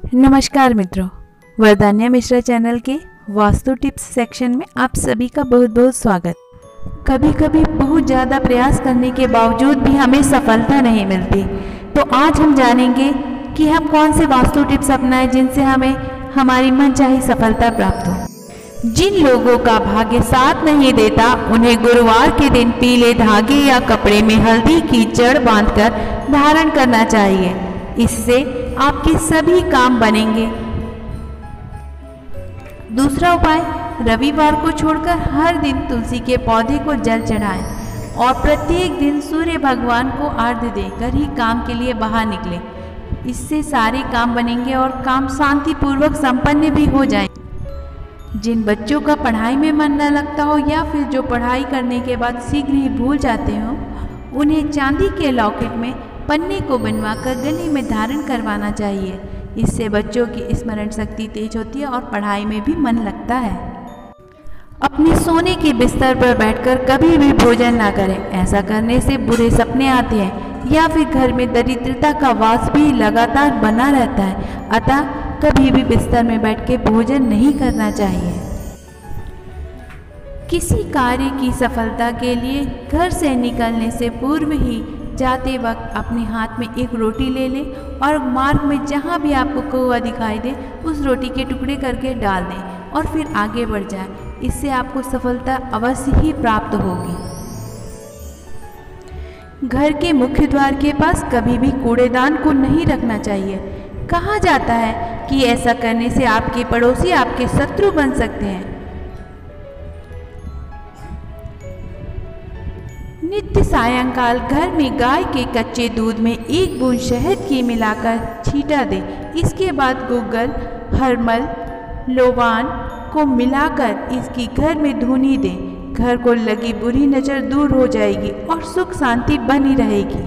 नमस्कार मित्रों, वरदान्या मिश्रा चैनल के वास्तु टिप्स सेक्शन में आप सभी का बहुत बहुत स्वागत। कभी कभी बहुत ज़्यादा प्रयास करने के बावजूद भी हमें सफलता नहीं मिलती, तो आज हम जानेंगे कि हम कौन से वास्तु टिप्स अपनाएं जिनसे हमें हमारी मनचाही सफलता प्राप्त हो। जिन लोगों का भाग्य साथ नहीं देता उन्हें गुरुवार के दिन पीले धागे या कपड़े में हल्दी की जड़ बांधकर धारण करना चाहिए। इससे आपके सभी काम बनेंगे। दूसरा उपाय, रविवार को छोड़कर हर दिन तुलसी के पौधे को जल चढ़ाएं और प्रत्येक दिन सूर्य भगवान को अर्घ्य देकर ही काम के लिए बाहर निकलें। इससे सारे काम बनेंगे और काम शांतिपूर्वक संपन्न भी हो जाएं। जिन बच्चों का पढ़ाई में मन न लगता हो या फिर जो पढ़ाई करने के बाद शीघ्र ही भूल जाते हो, उन्हें चांदी के लॉकेट में पन्ने को बनवाकर गले में धारण करवाना चाहिए। इससे बच्चों की स्मरण शक्ति तेज होती है और पढ़ाई में भी मन लगता है। अपने सोने के बिस्तर पर बैठकर कभी भी भोजन ना करें। ऐसा करने से बुरे सपने आते हैं या फिर घर में दरिद्रता का वास भी लगातार बना रहता है। अतः कभी भी बिस्तर में बैठ के भोजन नहीं करना चाहिए। किसी कार्य की सफलता के लिए घर से निकलने से पूर्व ही जाते वक्त अपने हाथ में एक रोटी ले लें और मार्ग में जहाँ भी आपको कौवा दिखाई दे उस रोटी के टुकड़े करके डाल दें और फिर आगे बढ़ जाएं। इससे आपको सफलता अवश्य ही प्राप्त होगी। घर के मुख्य द्वार के पास कभी भी कूड़ेदान को नहीं रखना चाहिए। कहा जाता है कि ऐसा करने से आपके पड़ोसी आपके शत्रु बन सकते हैं। नित्य सायंकाल घर में गाय के कच्चे दूध में एक बूंद शहद की मिलाकर छींटा दें। इसके बाद गुग्गल, हरमल, लोबान को मिलाकर इसकी घर में धुनी दें। घर को लगी बुरी नज़र दूर हो जाएगी और सुख शांति बनी रहेगी।